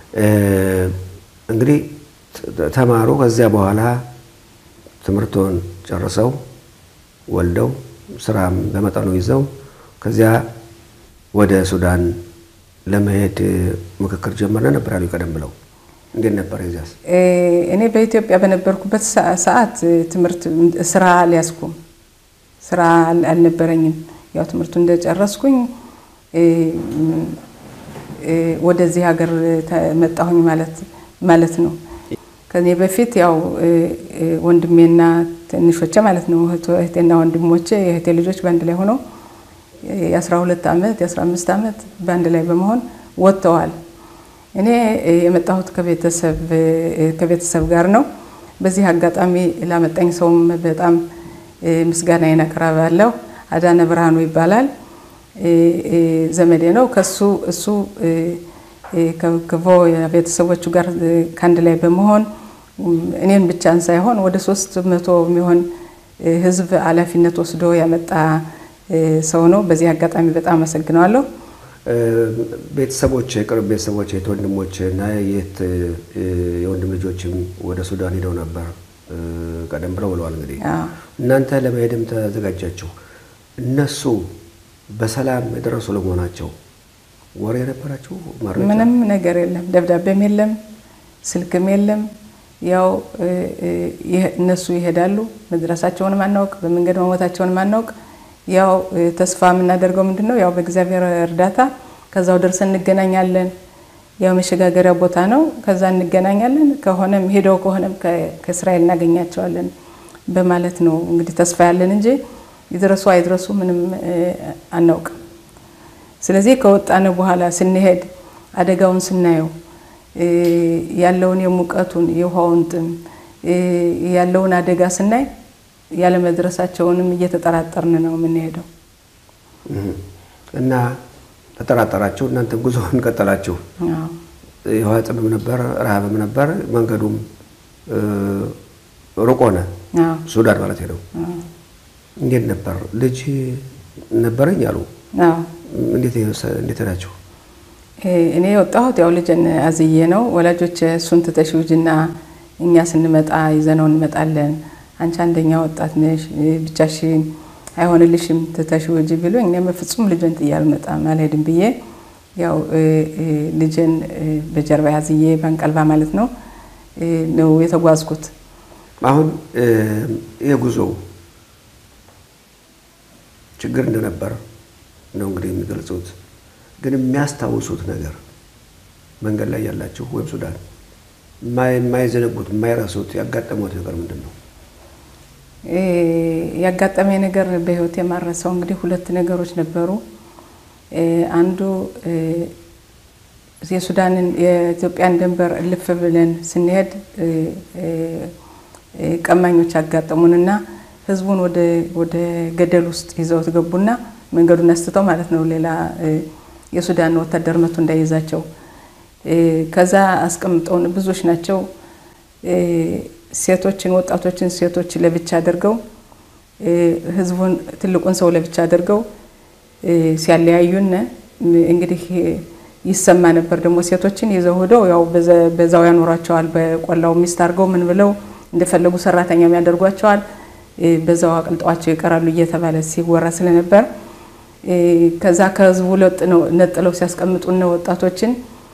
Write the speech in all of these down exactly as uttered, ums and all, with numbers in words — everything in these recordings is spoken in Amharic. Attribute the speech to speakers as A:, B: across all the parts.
A: እንግዲህ ተማሩ ከዚያ በኋላ ትምርቶን ጨርሰው ወልደው ስራም በመጠኑ ይዘው ከዚያ ወደ ሱዳን ለመሄድ ምክክር ጀመረና ነበር ያሉ ቀደም ብለው እንዴት ነበር ይዛስ
B: እኔ በኢትዮጵያ በነበርኩበት ሰዓት ትምርት ስራ ሊያስኩም ስራ አልነበረኝም ያው ትምርቱ እንደጨረስኩኝ ወደዚህ ሀገር መጣሁኝ ማለት ማለት ነው ከኔ በፊት ያው ወንድሜና ትንሾቼ ማለት ነው እህቴና ወንድሞቼ የእህቴ ልጆች ባንድ ላይ ሆነው የ12 አመት የ15 አመት ባንድ ላይ በመሆን ወጥተዋል እኔ የመጣሁት ከቤተሰብ ከቤተሰብ ጋር ነው በዚህ አጋጣሚ ላመጣኝ ሰውም በጣም ምስጋና ይናቀርባለሁ አዳነ ብርሃኑ ይባላል ዘመዴ ነው ከሱ እሱ ከከቮ የቤተሰቦቹ ጋር ካንድ ላይ በመሆን እኔን ብቻን ሳይሆን ወደ ሶስት መቶ የሚሆን ህዝብ አላፊነት ወስዶ ያመጣ ሰው ነው በዚህ አጋጣሚ በጣም አመሰግናለሁ
A: ቤተሰቦች ቅርብ ቤተሰቦች የተወንድሞችና የት የወንድም ልጆችም ወደ ሱዳን ሄደው ነበር ቀደም ብለው ብለዋል እንግዲህ እናንተ ለመሄድም ተዘጋጃችሁ እነሱ በሰላም የደረሱ ለመሆናቸው ወሬ ነበራችሁ ማረጃ
B: ምንም ነገር የለም ደብዳቤም የለም ስልክም የለም ያው እነሱ ይሄዳሉ መድረሳቸውን ማናውቅ በመንገድ መሞታቸውን ማናውቅ ያው ተስፋ ምናደርገው ምንድነው ያው በእግዚአብሔር እርዳታ ከዛው ደርሰን እንገናኛለን ያው መሸጋገሪያ ቦታ ነው ከዛ እንገናኛለን ከሆነም ሄደው ከሆነም ከእስራኤል እናገኛቸዋለን በማለት ነው እንግዲህ ተስፋ ያለን እንጂ ይድረሱ አይድረሱ ምንም አናውቅ ስለዚህ ከወጣነ በኋላ ስንሄድ አደጋውን ስናየው ያለውን የሙቀቱን የውሃውን ጥም ያለውን አደጋ ስናይ ያለ መድረሳቸውንም እየተጠራጠርን ነው የምንሄደው
A: እና ተጠራጠራችሁ እናንተ ጉዞውን ቀጠላችሁ
B: አዎ
A: የውሃ ጥም ነበር ረሃብም ነበር መንገዱም ሩቅ ሆነ
B: አዎ
A: ሱዳን ማለት ነው እንዴት ነበር ልጅ ነበረኝ አሉ
B: አዎ
A: እንዴት እንዴት ናቸው
B: እኔ ወጣሁት ያው ልጅን አዝዬ ነው ወላጆች እሱን ተተሽውጅና እኛ ስንመጣ ይዘነው እንመጣለን አንቺ አንደኛ ወጣት ነሽ ብቻሽን አይሆንልሽም ተተሽውጅ ብሎኝ እኔ በፍጹም ልጅን ጥያል መጣ ማለድም ብዬ ያው ልጅን በጀርባ ያዝዬ ባንቀልባ ማለት ነው ነው የተጓዝኩት
A: አሁን የጉዞው ችግር እንደነበር ነው እንግዲህ የሚገልጹት ግን የሚያስታውሱት ነገር መንገድ ላይ ያላችሁ ወይም ሱዳን ማይ ማይዘነጉት ማይራሱት ያጋጠሙት ነገር ምንድነው
B: እ ያጋጠመኝ ነገር በህይወት የማረሰው እንግዲህ ሁለት ነገሮች ነበሩ አንዱ የሱዳንን የኢትዮጵያን ድንበር ልፍ ብለን ስንሄድ ቀማኞች አጋጠሙንና ህዝቡን ወደ ወደ ገደል ውስጥ ይዘው ተገቡና መንገዱን አስተተው ማለት ነው ሌላ የሱዳን ወታደር መጥቶ እንዳይዛቸው ከዛ አስቀምጠውን ብዙዎች ናቸው ሴቶችን ወጣቶችን ሴቶች ለብቻ አድርገው ህዝቡን ትልቁን ሰው ለብቻ አድርገው ሲያለያዩን እንግዲህ ይሰማ ነበር ደግሞ ሴቶችን ይዘው ሄደው ያው በዛው ያኖራቸዋል በቆላው ሚስት አድርገው ምን ብለው እንደፈለጉ ሰራተኛ የሚያደርጓቸዋል በዛው አቅልጧቸው ይቀራሉ እየተባለ ሲወራ ስለነበር ከዛ ከህዝቡ ለጥነው ነጥለው ሲያስቀምጡና ወጣቶችን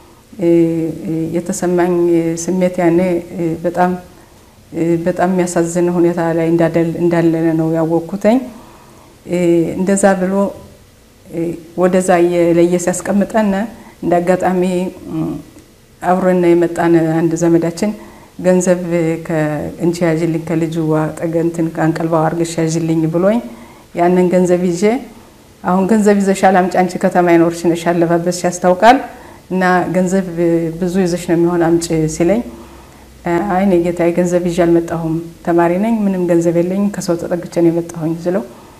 B: የተሰማኝ ስሜት ያኔ በጣም በጣም የሚያሳዝን ሁኔታ ላይ እንዳደል እንዳለነ ነው ያወኩተኝ እንደዛ ብሎ ወደዛ የለየስ ያስቀምጠና እንዳጋጣሚ አብሮና የመጣነ አንድ ዘመዳችን ገንዘብ ከእንቺ ያጅልኝ ከልጁ አጠገንትን ካንቀልባው አርገሽ ያጅልኝ ብሎኝ ያንን ገንዘብ ይዤ አሁን ገንዘብ ይዘሻል አምጪ አንቺ ከተማ ይኖርሽ ነሽ ያለባበስ ያስታውቃል እና ገንዘብ ብዙ ይዘሽ ነው የሚሆን አምጪ ሲለኝ አይኔ ጌታዬ ገንዘብ ይዤ አልመጣሁም ተማሪ ነኝ ምንም ገንዘብ የለኝ ከሰው ተጠግቼ ነው የመጣሁኝ ስለው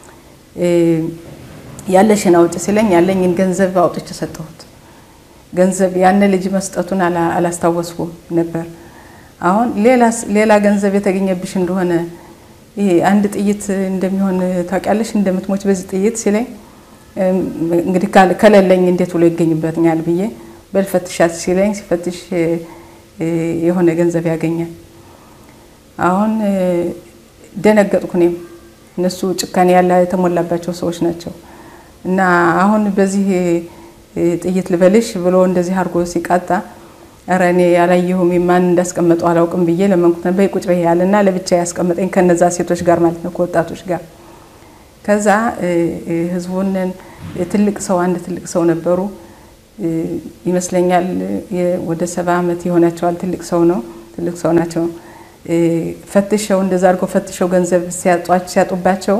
B: ያለሽን አውጪ ሲለኝ ያለኝን ገንዘብ አውጥቼ ሰጠሁት ገንዘብ ያን ልጅ መስጠቱን አላስታወስኩም ነበር አሁን ሌላ ሌላ ገንዘብ የተገኘብሽ እንደሆነ ይሄ አንድ ጥይት እንደሚሆን ታውቂያለሽ እንደምትሞች በዚህ ጥይት ሲለኝ እንግዲህ ከለለኝ እንዴት ብሎ ይገኝበትኛል ብዬ በልፈትሻት ሲለኝ ሲፈትሽ የሆነ ገንዘብ ያገኛል። አሁን ደነገጥኩ እኔም እነሱ ጭካኔ ያለ የተሞላባቸው ሰዎች ናቸው እና አሁን በዚህ ጥይት ልበልሽ ብሎ እንደዚህ አርጎ ሲቃጣ አረኔ ያላየሁም ማን እንዳስቀመጠው አላውቅም ብዬ ለመንኩት በይ ቁጭ በይ ያለና ለብቻ ያስቀመጠኝ ከነዛ ሴቶች ጋር ማለት ነው ከወጣቶች ጋር ከዛ ህዝቡን ትልቅ ሰው አንድ ትልቅ ሰው ነበሩ ይመስለኛል ወደ ሰባ አመት ይሆናቸዋል ትልቅ ሰው ነው ትልቅ ሰው ናቸው ፈትሸው እንደዛ አርገው ፈትሸው ገንዘብ ሲያጧቸው ሲያጡባቸው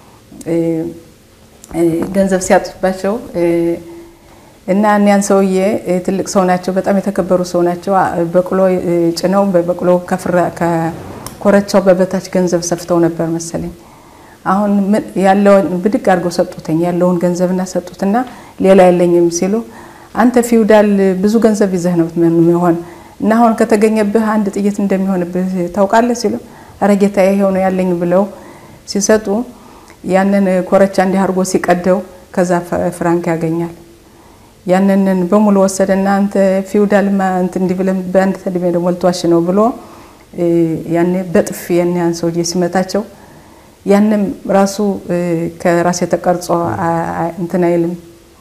B: ገንዘብ ሲያጡባቸው እና እኛን ሰውዬ ትልቅ ሰው ናቸው በጣም የተከበሩ ሰው ናቸው በቅሎ ጭነው በበቅሎ ከፍራ ከኮረቻው በበታች ገንዘብ ሰፍተው ነበር መሰለኝ አሁን ያለው ብድግ አርገው ሰጡተኝ ያለውን ገንዘብና ሰጡትና ሌላ ያለኝም ሲሉ አንተ ፊውዳል ብዙ ገንዘብ ይዘህ ነው ምን እና አሁን ከተገኘብህ አንድ ጥይት እንደሚሆንብህ ታውቃለህ ሲሉ አረጋታ ይሄው ነው ያለኝ ብለው ሲሰጡ ያንን ኮረቻ እንዲህ አርጎ ሲቀደው ከዛ ፍራንክ ያገኛል ያንንን በሙሉ ወሰደና አንተ ፊውዳል ማንት እንዲብለም ባንድ ተድሜ ደሞልቷሽ ነው ብሎ ያኔ በጥፍ የኛን ሰውዬ ሲመታቸው ያንንም ራሱ ከራስ የተቀርጾ እንትና ይልም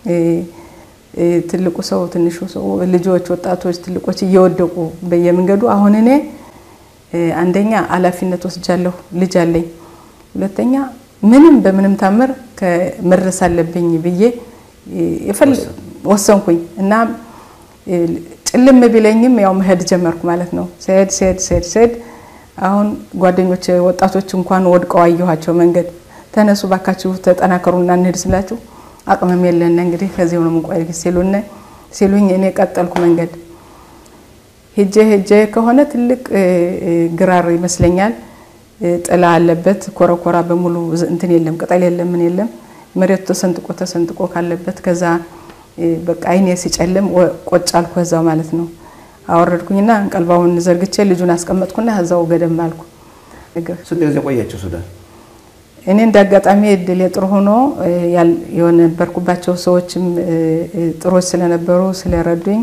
B: ትልቁ ሰው ትንሹ ሰው ልጆች ወጣቶች ትልቆች እየወደቁ በየመንገዱ አሁን እኔ አንደኛ አላፊነት ወስጃለሁ ልጅ አለኝ ሁለተኛ ምንም በምንም ታምር ከመድረስ አለብኝ ብዬ ይፈል ወሰንኩኝ እና ጭልም ቢለኝም ያው መሄድ ጀመርኩ ማለት ነው ሰድ ሰድ ሰድ ሰድ አሁን ጓደኞች ወጣቶች እንኳን ወድቀው አየኋቸው መንገድ ተነሱ ባካችሁ ተጠናከሩና እንሄድ ስላችሁ አቅመም የለና እንግዲህ ከዚህ ነው መንቆይ ሲሉና ሲሉኝ እኔ ቀጠልኩ መንገድ ሄጄ ሄጄ ከሆነ ትልቅ ግራር ይመስለኛል ጥላ አለበት ኮረኮራ በሙሉ እንትን የለም ቅጠል የለም ምን የለም መሬቱ ተሰንጥቆ ተሰንጥቆ ካለበት ከዛ በቃ አይኔ ሲጨልም ቆጫልኩ ከዛው ማለት ነው አወረድኩኝና አንቀልባውን ዘርግቼ ልጁን አስቀመጥኩና ከዛው ገደም አልኩ
A: ስንት ጊዜ ቆያችሁ ሱዳን
B: እኔ እንዳጋጣሚ እድል የጥሩ ሆኖ የሆነ በርኩባቸው ሰዎችም ጥሮች ስለነበሩ ስለረዱኝ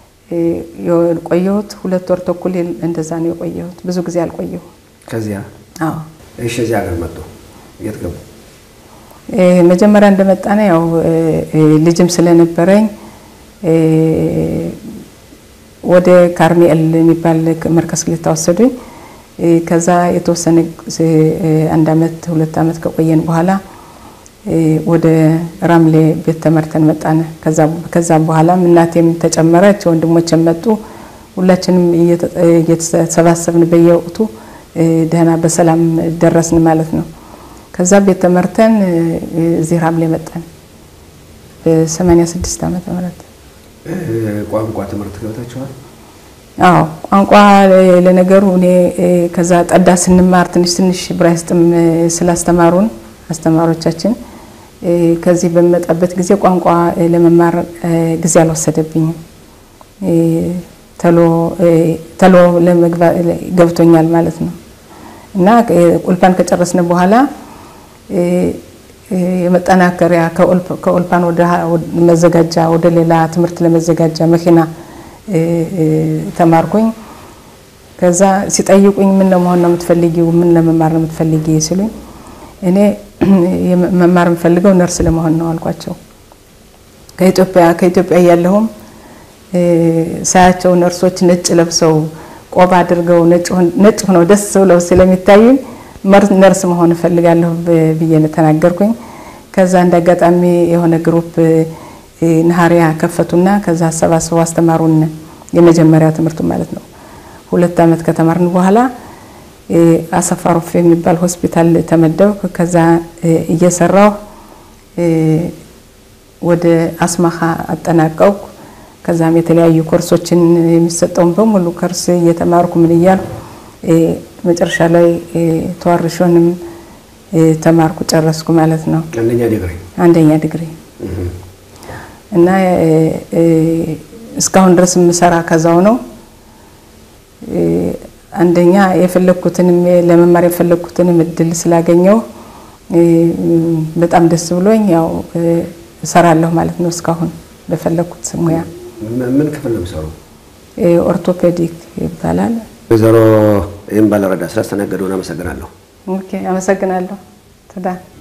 B: የቆየሁት ሁለት ወር ተኩል እንደዛ ነው የቆየሁት ብዙ ጊዜ አልቆየሁ
A: ከዚያ
B: አዎ
A: እሺ እዚያ ሀገር መጡ የት ገቡ
B: መጀመሪያ እንደመጣነ ያው ልጅም ስለነበረኝ ወደ ካርሜል የሚባል መርከስ ለታወሰዱኝ ከዛ የተወሰነ አንድ አመት ሁለት አመት ከቆየን በኋላ ወደ ራምሌ ቤት ተመርተን መጣነ ከዛ ከዛ በኋላ እናቴም ተጨመረች ወንድሞችም መጡ ሁላችንም እየተሰባሰብን በየወቅቱ ደህና በሰላም ደረስን ማለት ነው ከዛ ቤት ተመርተን እዚህ ራምሌ መጣን በ86 አመት ማለት
A: ቋንቋ ትምህርት ገብታችኋል
B: አዎ ቋንቋ ለነገሩ እኔ ከዛ ጠዳ ስንማር ትንሽ ትንሽ ብራይስጥም ስላስተማሩን አስተማሪዎቻችን ከዚህ በመጣበት ጊዜ ቋንቋ ለመማር ጊዜ አልወሰደብኝም ተሎ ተሎ ለመግባ ገብቶኛል ማለት ነው እና ቁልፓን ከጨረስን በኋላ የመጠናከሪያ ከቁልፓን ወደ መዘጋጃ ወደ ሌላ ትምህርት ለመዘጋጃ መኪና ተማርኩኝ ከዛ ሲጠይቁኝ ምን ለመሆን ነው የምትፈልጊው ምን ለመማር ነው የምትፈልጊ ሲሉኝ እኔ መማር የምፈልገው ነርስ ለመሆን ነው አልኳቸው ከኢትዮጵያ ከኢትዮጵያ ያለሁም ሳያቸው ነርሶች ነጭ ለብሰው ቆባ አድርገው ነጭ ነጭ ሆነው ደስ ብለው ስለሚታዩኝ ነርስ መሆን ፈልጋለሁ ብዬ ተናገርኩኝ ከዛ እንዳጋጣሚ የሆነ ግሩፕ ነሃሪያ ከፈቱና ከዛ ሰባሰቡ አስተማሩን የመጀመሪያ ትምህርቱ ማለት ነው ሁለት አመት ከተማርን በኋላ አሰፋሮፍ የሚባል ሆስፒታል ተመደብኩ ከዛ እየሰራው ወደ አስማኻ አጠናቀቅኩ ከዛም የተለያዩ ኮርሶችን የሚሰጠውን በሙሉ ኮርስ እየተማርኩ ምን ይያል መጨረሻ ላይ ተዋርሾንም ተማርኩ ጨረስኩ ማለት ነው
A: አንደኛ ዲግሪ
B: አንደኛ ዲግሪ እና እስካሁን ድረስ ምሰራ ከዛው ነው አንደኛ የፈለኩትንም ለመማር የፈለኩትንም እድል ስላገኘው በጣም ደስ ብሎኝ ያው ሰራለሁ ማለት ነው እስካሁን በፈለኩት ሙያ
A: ምን ክፍል ነው የሚሰሩ?
B: ኦርቶፔዲክ ይባላል።
A: ወይዘሮ ይምባል ረዳ ስለተነገሩና አመሰግናለሁ።
B: ኦኬ አመሰግናለሁ። ተዳ